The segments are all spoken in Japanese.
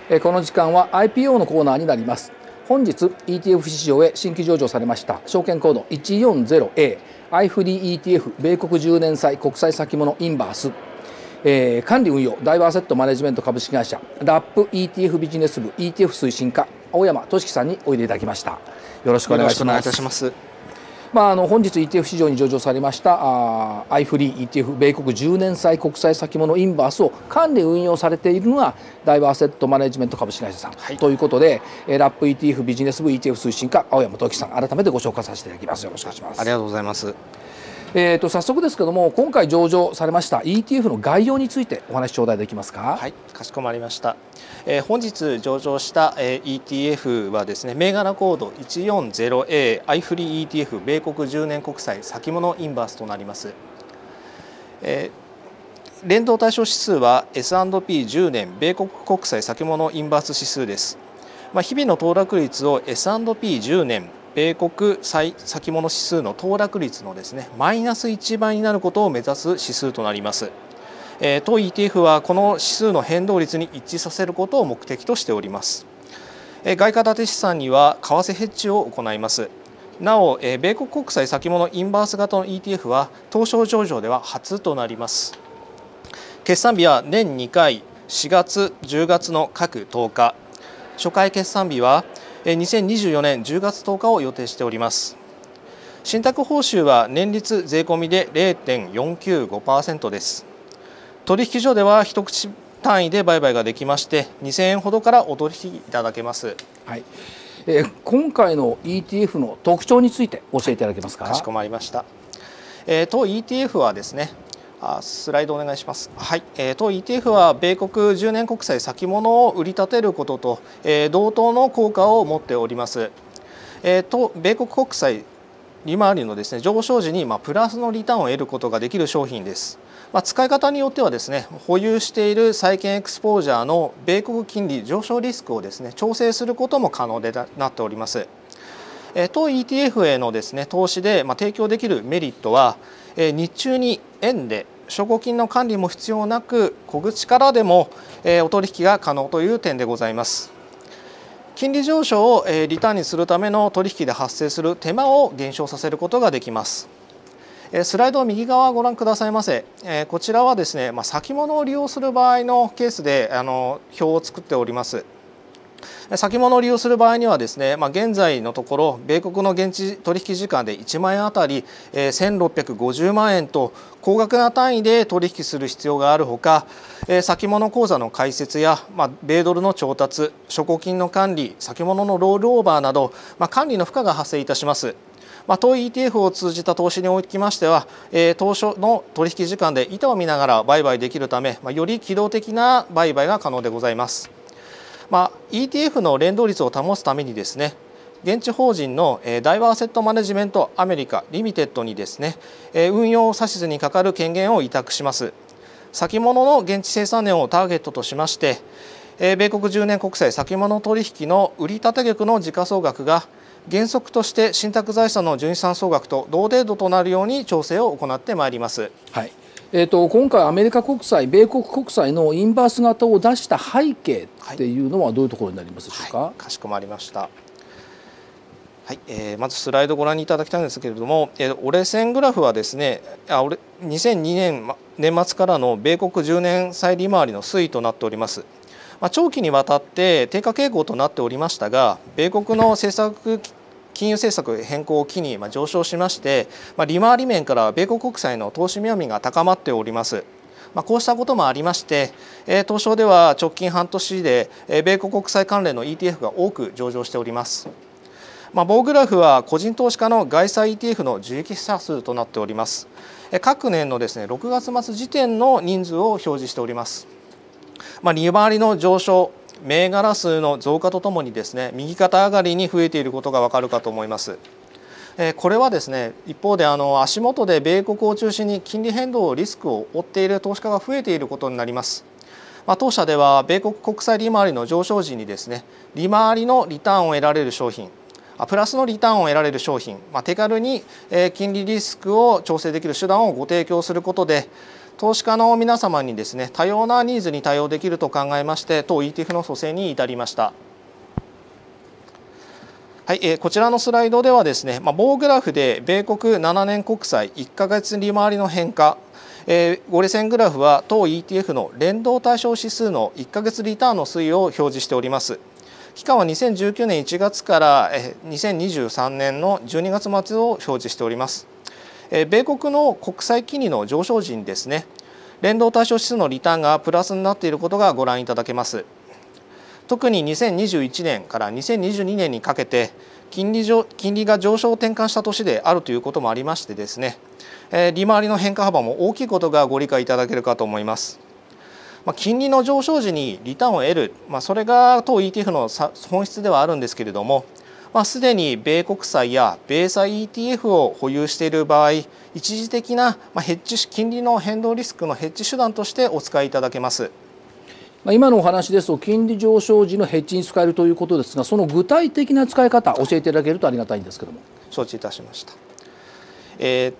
この時間は IPO のコーナーになります。本日 ETF 市場へ新規上場されました証券コード 140A アイフリー ETF 米国10年債国債先物インバース、管理運用ダイバーセットマネジメント株式会社ラップ ETF ビジネス部 ETF 推進課青山俊樹さんにおいでいただきました。よろしくお願いします。本日 ETF 市場に上場されましたアイフリー ETF 米国10年債国債先物インバースを管理運用されているのがダイバーセットマネジメント株式会社さん、はい、ということでラップ ETF ビジネス部 ETF 推進課青山俊樹さん、改めてご紹介させていただきます。よろしくお願いします。 ありがとうございます。 早速ですけども、今回上場されました ETF の概要についてお話し頂戴できますか。 はい、かしこまりました。本日上場した ETF はですね、銘柄コード 140A アイフリー ETF 米国10年国債先物インバースとなります。連動対象指数は S&P10 年米国国債先物インバース指数です。日々の騰落率を S&P10 年米国債先物指数の騰落率のですねマイナス1倍になることを目指す指数となります。当 ETF はこの指数の変動率に一致させることを目的としております。外貨建て資産には為替ヘッジを行います。なお、米国国債先物インバース型の ETF は東証上場では初となります。決算日は年2回4月10月の各10日、初回決算日は2024年10月10日を予定しております。信託報酬は年率税込みで 0.495% です。取引所では一口単位で売買ができまして2000円ほどからお取引いただけます。 はい、今回の ETF の特徴について教えていただけますか。 かしこまりました。当 ETF はですね、スライドお願いします。はい、当 ETF は米国10年国債先物を売り立てることと、同等の効果を持っております。米国国債利回りのですね上昇時にプラスのリターンを得ることができる商品です。使い方によってはですね、保有している債券エクスポージャーの米国金利上昇リスクをですね調整することも可能でなっております。当 ETF へのですね投資で提供できるメリットは、日中に円で証拠金の管理も必要なく小口からでもお取引が可能という点でございます。金利上昇をリターンにするための取引で発生する手間を減少させることができます。スライドを右側をご覧くださいませ。こちらはですね、先物を利用する場合のケースで表を作っております。先物を利用する場合にはですね、現在のところ米国の現地取引時間で1万円あたり1650万円と高額な単位で取引する必要があるほか、先物口座の開設や米ドルの調達、証拠金の管理、先物のロールオーバーなど管理の負荷が発生いたします。当 ETF を通じた投資におきましては、当初の取引時間で板を見ながら売買できるため、より機動的な売買が可能でございます。ETF の連動率を保つためにですね、現地法人のダイバーセットマネジメントアメリカリミテッドにですね、運用指図に係る権限を委託します。先物の現地生産年をターゲットとしまして、米国10年国債先物取引の売立玉の時価総額が原則として信託財産の純資産総額と同程度となるように調整を行ってまいります。 はい、今回アメリカ国債米国国債のインバース型を出した背景っていうのはどういうところになりますでしょうか。 はい、かしこまりました。はい、まずスライドをご覧いただきたいんですけれども、折れ線グラフはですね、2002年年末からの米国10年債利回りの推移となっております。長期にわたって低下傾向となっておりましたが、米国の金融政策変更を機に上昇しまして、利回り面から米国国債の投資見込みが高まっております。こうしたこともありまして、東証では直近半年で米国国債関連の ETF が多く上場しております。棒グラフは個人投資家の外債 ETF の受益者数となっております。各年のですね6月末時点の人数を表示しております。利回りの上昇、銘柄数の増加とともにですね右肩上がりに増えていることがわかるかと思います。これはですね一方で足元で米国を中心に金利変動リスクを負っている投資家が増えていることになります。当社では米国国債利回りの上昇時にですね利回りのリターンを得られる商品、プラスのリターンを得られる商品、手軽に金利リスクを調整できる手段をご提供することで投資家の皆様にですね、多様なニーズに対応できると考えまして、当 ETF の組成に至りました。はい、こちらのスライドではですね、棒グラフで米国7年国債1ヶ月利回りの変化、折れ線グラフは当 ETF の連動対象指数の1ヶ月リターンの推移を表示しております。期間は2019年1月から2023年の12月末を表示しております。米国の国債金利の上昇時にですね、連動対象指数のリターンがプラスになっていることがご覧いただけます。特に2021年から2022年にかけて金利が上昇を転換した年であるということもありましてですね、利回りの変化幅も大きいことがご理解いただけるかと思います。金利の上昇時にリターンを得る、それが当 ETF の本質ではあるんですけれども、すでに米国債や米債 ETF を保有している場合、一時的なヘッジ金利の変動リスクのヘッジ手段としてお使いいただけます。 今のお話ですと金利上昇時のヘッジに使えるということですが、その具体的な使い方教えていただけるとありがたいんですけども。 承知いたしました。例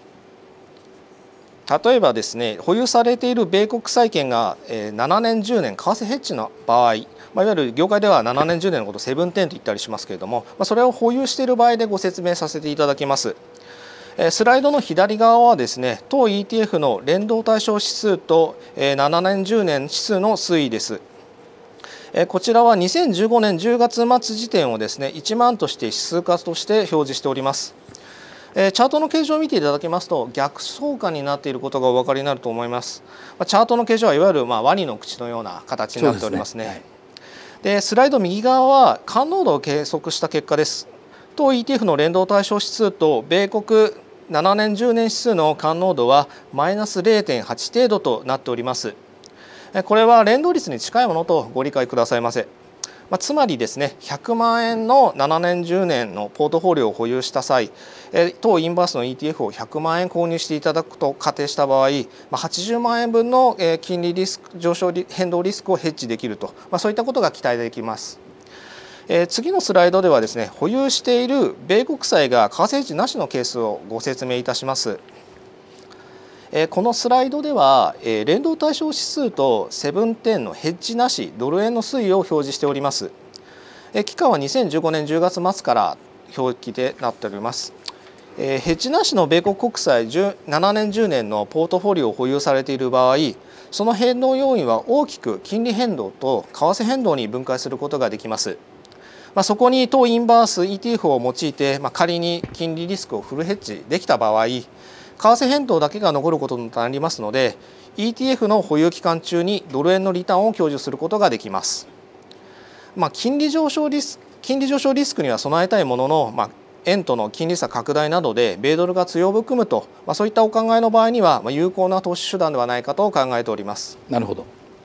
えばですね、保有されている米国債券が7年10年為替ヘッジの場合、いわゆる業界では7年10年のことをセブンテンと言ったりしますけれども、それを保有している場合でご説明させていただきます。スライドの左側はですね、当 ETF の連動対象指数と7年10年指数の推移です。こちらは2015年10月末時点をですね、1万として指数化として表示しております。チャートの形状を見ていただきますと逆相関になっていることがお分かりになると思います。チャートの形状はいわゆるワニの口のような形になっておりますね。で、スライド右側は感濃度を計測した結果です。当 ETF の連動対象指数と米国7年10年指数の感濃度はマイナス 0.8 程度となっております。これは連動率に近いものとご理解くださいませ。つまりですね、100万円の7年10年のポートフォリオを保有した際、当インバースの ETF を100万円購入していただくと仮定した場合、80万円分の金利リスク上昇変動リスクをヘッジできると、そういったことが期待できます。次のスライドではですね、保有している米国債が為替ヘッジなしのケースをご説明いたします。このスライドでは連動対象指数とセブンテンのヘッジなしドル円の推移を表示しております。期間は2015年10月末から表記でなっております。ヘッジなしの米国国債7年10年のポートフォリオを保有されている場合、その変動要因は大きく金利変動と為替変動に分解することができます。そこに当インバース ETF を用いて、仮に金利リスクをフルヘッジできた場合、為替変動だけが残ることになりますので、 ETF の保有期間中にドル円のリターンを享受することができます。金利上昇リスクには備えたいものの、円との金利差拡大などで米ドルが強含むと、そういったお考えの場合には有効な投資手段ではないかと考えております。 なるほど。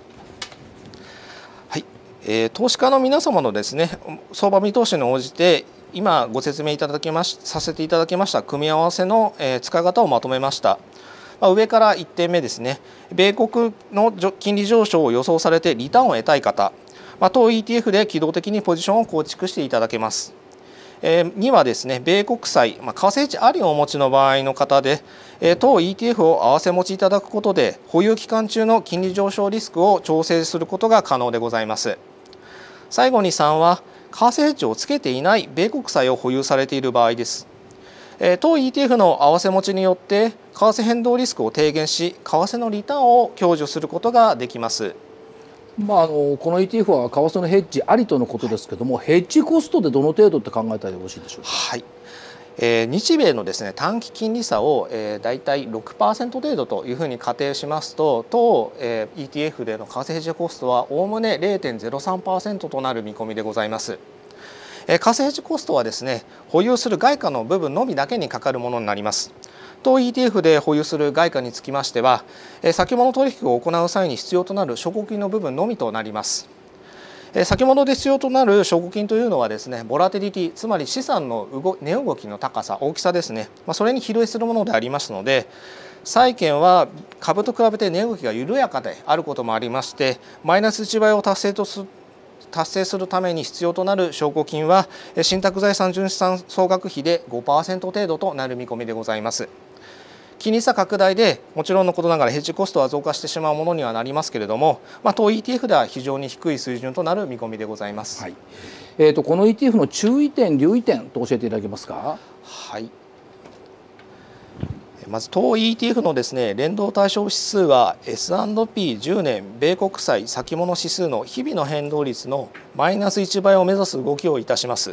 投資家の皆様のですね、相場見通しに応じて今ご説明させていただきました組み合わせの使い方をまとめました。上から1点目ですね、米国の金利上昇を予想されてリターンを得たい方、当 ETF で機動的にポジションを構築していただけます。2はですね、米国債、為替ヘッジありをお持ちの場合の方で、当 ETF を合わせ持ちいただくことで保有期間中の金利上昇リスクを調整することが可能でございます。最後に3は為替ヘッジをつけていない米国債を保有されている場合です。当 ETF の合わせ持ちによって為替変動リスクを低減し、為替のリターンを享受することができます。 この ETF は為替のヘッジありとのことですけども、ヘッジコストでどの程度って考えたらよろしいでしょうか。 はい、日米のですね、短期金利差をだいたい 6% 程度というふうに仮定しますと、当 ETF での為替ヘッジコストはおおむね 0.03% となる見込みでございます。為替ヘッジコストはですね、保有する外貨の部分のみだけにかかるものになります。当 ETF で保有する外貨につきましては、先物取引を行う際に必要となる証拠金の部分のみとなります。先物で必要となる証拠金というのはですね、ボラティリティ、つまり資産の値動きの高さ、大きさですね、それに比例するものでありますので、債券は株と比べて値動きが緩やかであることもありまして、マイナス1倍を達成するために必要となる証拠金は信託財産純資産総額比で 5% 程度となる見込みでございます。 金利差拡大でもちろんのことながらヘッジコストは増加してしまうものにはなりますけれども、当 ETF では非常に低い水準となる見込みでございます。 はい。この ETF の注意点、留意点と教えていただけますか。 はい。まず当 ETF のですね、連動対象指数は S&P10 年米国債先物指数の日々の変動率のマイナス1倍を目指す動きをいたします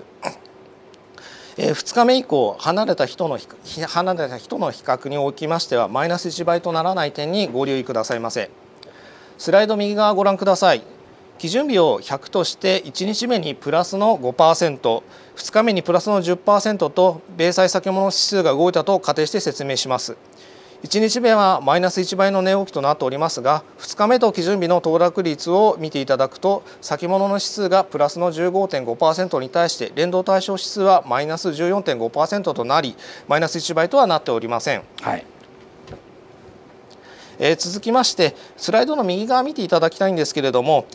。2日目以降離れた人の比較におきましてはマイナス1倍とならない点にご留意くださいませ。スライド右側ご覧ください。基準日を100として1日目にプラスの 5%、2日目にプラスの 10% と米債先物指数が動いたと仮定して説明します。1日目はマイナス1倍の値動きとなっておりますが、2日目と基準日の騰落率を見ていただくと、先物の指数がプラスの 15.5% に対して連動対象指数はマイナス 14.5% となり、マイナス1倍とはなっておりません。 はい。 続きましてスライドの右側見ていただきたいんですけれども、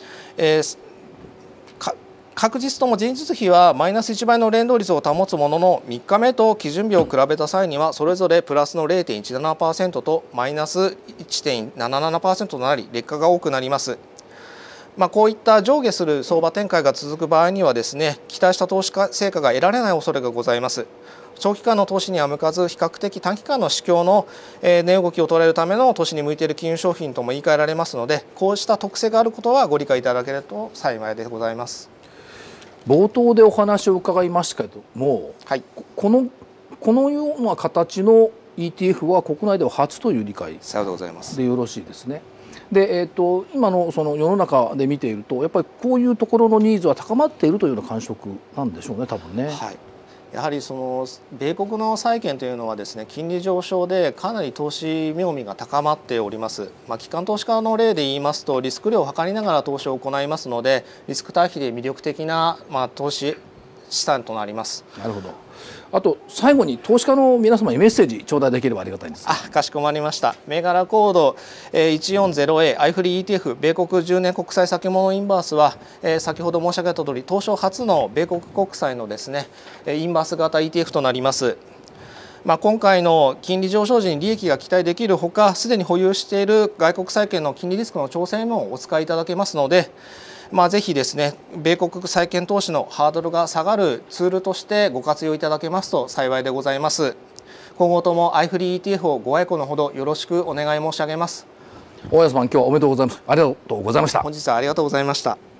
確実とも前日比はマイナス1倍の連動率を保つものの、3日目と基準日を比べた際にはそれぞれプラスの 0.17% とマイナス 1.77% となり劣化が多くなります。こういった上下する相場展開が続く場合にはですね、期待した投資成果が得られない恐れがございます。長期間の投資には向かず、比較的短期間の市況の値動きを捉えるための投資に向いている金融商品とも言い換えられますので、こうした特性があることはご理解いただけると幸いでございます。 冒頭でお話を伺いましたけども、 はい、 このような形の ETF は国内では初という理解でよろしいですね。で、今のその世の中で見ていると、やっぱりこういうところのニーズは高まっているというような感触なんでしょうね、多分ね。 はい、やはりその米国の債券というのはですね、金利上昇でかなり投資妙味が高まっております。機関投資家の例で言いますと、リスク量を測りながら投資を行いますので、リスク対比で魅力的な投資資産となります。 なるほど。あと最後に投資家の皆様にメッセージ頂戴できればありがたいんです。 かしこまりました。銘柄コード 140A アイフリー ETF 米国10年国債先物インバースは、先ほど申し上げた通り東証初の米国国債のですねインバース型 ETF となります。今回の金利上昇時に利益が期待できるほか、すでに保有している外国債券の金利リスクの調整もお使いいただけますので、ぜひですね、米国債券投資のハードルが下がるツールとしてご活用いただけますと幸いでございます。今後ともアイフリー ETF をご愛顧のほどよろしくお願い申し上げます。 大安さん、今日はおめでとうございます。ありがとうございました。 本日はありがとうございました。